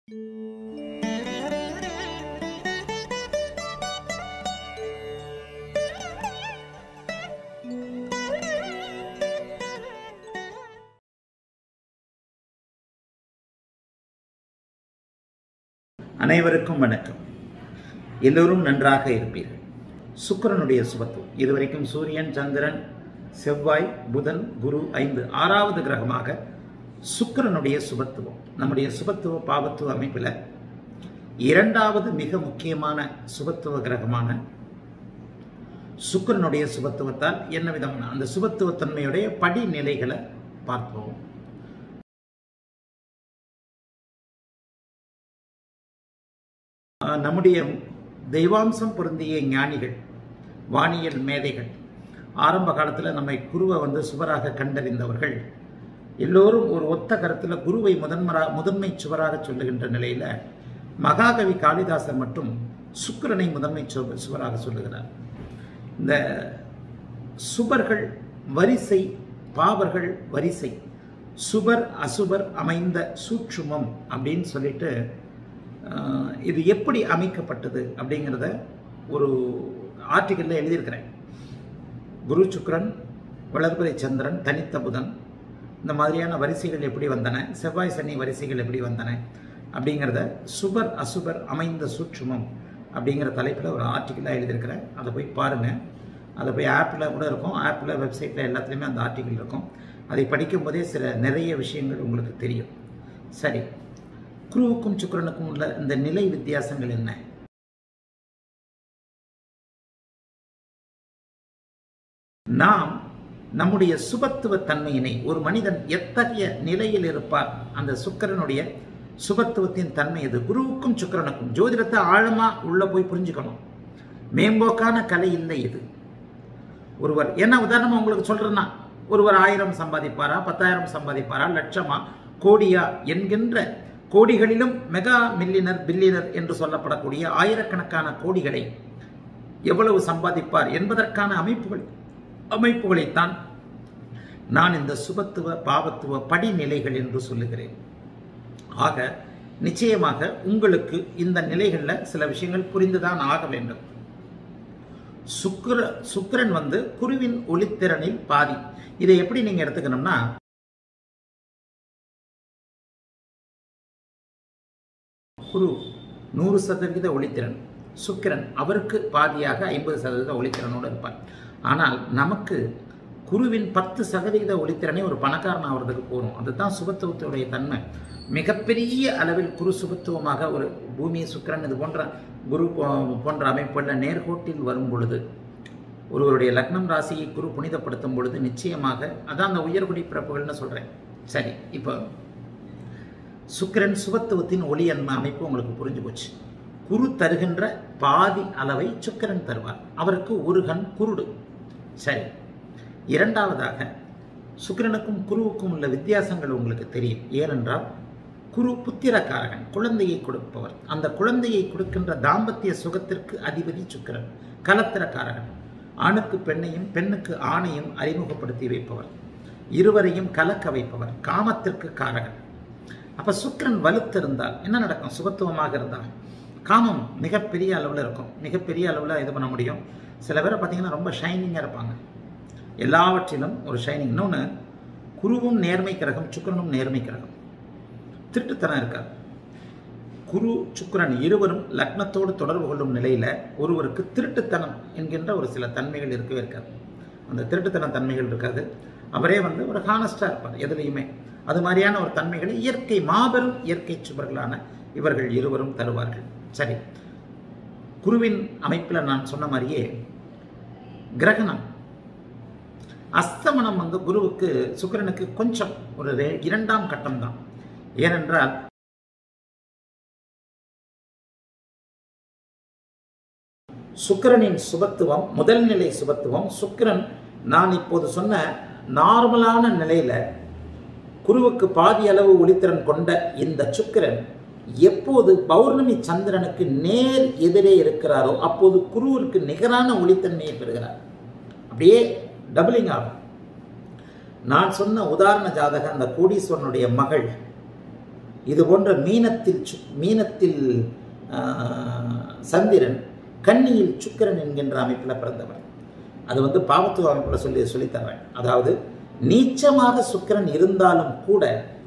அனைவருக்கும் வணக்கம். எல்லோரும் நன்றாக இருப்பீர்கள். சுக்கிரனுடைய சுபத்துவம் இதுவரைக்கும் சூரியன், சந்திரன், செவ்வாய், புதன், குரு 5 ஆறாவது கிரகமாக சுக்கிரனுடைய சுபத்துவம். நம்முடைய சுபத்துவ பாவத்துவ அமைப்பில் இரண்டாவது மிக முக்கியமான சுபத்துவ கிரகமான சுக்கிரனுடைய சுபத்துவத்தால் என்ன விதமான அந்த சுபத்துவத்தன்மையுடைய படிநிலைகளை பார்ப்போம். நம்முடைய தெய்வாம்சம் பொருந்திய ஞானிகள், வானியல் மேதைகள், ஆரம்ப காலத்தில் நம்மை குருவை சுவராக கண்டறிந்தவர்கள் எல்லோரும் ஒரு ஒத்த கருத்தில் குருவை முதன்மை சுவராக சொல்லுகின்ற நிலையில் மகாகவி காளிதாசர் மட்டும் சுக்கிரனை முதன்மை சுவராக சொல்லுகிறார். இந்த சுபர்கள் வரிசை, பாவர்கள் வரிசை, சுபர் அசுபர் அமைந்த சூட்சுமம் அப்படின்னு சொல்லிட்டு இது எப்படி அமைக்கப்பட்டது அப்படிங்கிறத ஒரு ஆர்டிக்கலில் எழுதியிருக்கிறேன். குரு சுக்கிரன், வளர்பிறை சந்திரன், தனித்த புதன், இந்த மாதிரியான வரிசைகள் எப்படி வந்தன, செவ்வாய் சனி வரிசைகள் எப்படி வந்தன அப்படிங்கிறத சுபர் அசுபர் அமைந்த சூட்சுமம் அப்படிங்கிற தலைப்பில் ஒரு ஆர்டிக்கலாக எழுதியிருக்கிறேன். அதை போய் பாருங்கள். அதை போய் ஆப்பில் கூட இருக்கும், ஆப்பில் வெப்சைட்டில் எல்லாத்துலேயுமே அந்த ஆர்டிக்கல் இருக்கும். அதை படிக்கும்போதே நிறைய விஷயங்கள் உங்களுக்கு தெரியும். சரி, குருவுக்கும் சுக்கிரனுக்கும் உள்ள இந்த நிலை வித்தியாசங்கள் என்ன? நாம் நம்முடைய சுபத்துவ தன்மையினை, ஒரு மனிதன் எத்தகைய நிலையில் இருப்பார், அந்த சுக்கிரனுடைய சுபத்துவத்தின் தன்மை எது? குருவுக்கும் சுக்கிரனுக்கும் ஜோதிடத்தை ஆழமா உள்ள போய் புரிஞ்சுக்கணும். மேம்போக்கான கலை இல்லை இது. ஒருவர் என்ன உதாரணமா உங்களுக்கு சொல்றேன்னா, ஒருவர் 1000 சம்பாதிப்பாரா, 10,000 சம்பாதிப்பாரா, லட்சமா, கோடியா என்கின்ற கோடிகளிலும் மெகா மில்லியனர், பில்லியனர் என்று சொல்லப்படக்கூடிய ஆயிரக்கணக்கான கோடிகளை எவ்வளவு சம்பாதிப்பார் என்பதற்கான அமைப்புகளைத்தான் நான் இந்த சுபத்துவ பாவத்துவ படிநிலைகள் என்று சொல்லுகிறேன். ஆக நிச்சயமாக உங்களுக்கு இந்த நிலைகளில் சில விஷயங்கள் புரிந்துதான் ஆக வேண்டும். சுக்கிரன் குருவின் ஒளித்திறனில் பாதி. இதை எப்படி நீங்க எடுத்துக்கணும்னா, குரு 100% ஒளித்திறன், சுக்கிரன் அவருக்கு பாதியாக 50% ஒளித்திறனோடு இருப்பார். ஆனால் நமக்கு குருவின் 10% ஒளித்திறனை ஒரு பணக்காரன் ஆகிறதுக்கு போகும். அதுதான் சுபத்துவத்துடைய தன்மை. மிகப்பெரிய அளவில் குரு சுபத்துவமாக ஒரு பூமி, சுக்கிரன் இது போன்ற குரு போன்ற அமைப்புள்ள நேர்கோட்டில் வரும் பொழுது, ஒருவருடைய லக்னம் ராசியை குரு புனிதப்படுத்தும் பொழுது நிச்சயமாக அதான் அந்த உயர்குடி பிறப்புகள்னு சொல்றேன். சரி, இப்போ சுக்கிரன் சுபத்துவத்தின் ஒளி அமைப்பு உங்களுக்கு புரிஞ்சு போச்சு. குரு தருகின்ற பாதி அளவை சுக்கிரன் தருவார். அவருக்கு ஒரு கண் குருடு. சரி, இரண்டாவதாக சுக்கிரனுக்கும் குருவுக்கும் உள்ள வித்தியாசங்கள் உங்களுக்கு தெரியும். ஏனென்றால் குரு புத்திரக்காரகன், குழந்தையை கொடுப்பவர். அந்த குழந்தையை கொடுக்கின்ற தாம்பத்திய சுகத்திற்கு அதிபதி சுக்கிரன். கலத்திரக்காரகன், ஆணுக்கு பெண்ணையும் பெண்ணுக்கு ஆணையும் அறிமுகப்படுத்தி வைப்பவர், இருவரையும் கலக்க வைப்பவர், காமத்திற்கு காரகன். அப்ப சுக்கிரன் வலுத்திருந்தால் என்ன நடக்கும்? சுபத்துவமாக இருந்தால் காமம் மிகப்பெரிய அளவில் இருக்கும். மிகப்பெரிய அளவில் இது பண்ண முடியும். சில பேரை பார்த்தீங்கன்னா ரொம்ப ஷைனிங்காக இருப்பாங்க, எல்லாவற்றிலும் ஒரு ஷைனிங். இன்னொன்று, குருவும் நேர்மை கிரகம், சுக்கிரனும் நேர்மை கிரகம். திருட்டுத்தனம் இருக்காது. குரு சுக்கிரன் இருவரும் லக்னத்தோடு தொடர்பு கொள்ளும் நிலையில ஒருவருக்கு திருட்டுத்தனம் என்கின்ற ஒரு சில தன்மைகள் இருக்கவே இருக்காது. அந்த திருட்டுத்தன தன்மைகள் இருக்காது. அவரே ஒரு ஹானஸ்டா இருப்பார் எதுலையுமே. அது மாதிரியான ஒரு தன்மைகளை இயற்கை, மாபெரும் இயற்கை சுபர்களான இவர்கள் இருவரும் தருவார்கள். சரி, குருவின் அமைப்பில் நான் சொன்ன மாதிரியே கிரகணம், அஸ்தமனம் குருவுக்கு சுக்கிரனுக்கு கொஞ்சம் ஒரு 2ஆம் கட்டம் தான். ஏனென்றால் சுக்கிரனின் சுபத்துவம் முதல் நிலை சுபத்துவம். சுக்கிரன் நான் இப்போது சொன்ன நார்மலான நிலையில குருவுக்கு பாதி அளவு ஒளித்திறன் கொண்ட இந்த சுக்கிரன் எப்போது பௌர்ணமி சந்திரனுக்கு நேர் எதிரே இருக்கிறாரோ அப்போது குருவிற்கு நிகரான ஒளித்தன்மையை பெறுகிறார். அப்படியே டபுளிங் ஆகும். நான் சொன்ன உதாரண ஜாதகம், அந்த கோடீஸ்வரனுடைய மகள் இது போன்ற மீனத்தில் சந்திரன், கன்னியில் சுக்கிரன் என்கின்ற அமைப்பில் பிறந்தவர். அது பாவத்துவ அமைப்பில் சொல்லித்தர்றேன். அதாவது நீச்சமாக சுக்கிரன் இருந்தாலும் கூட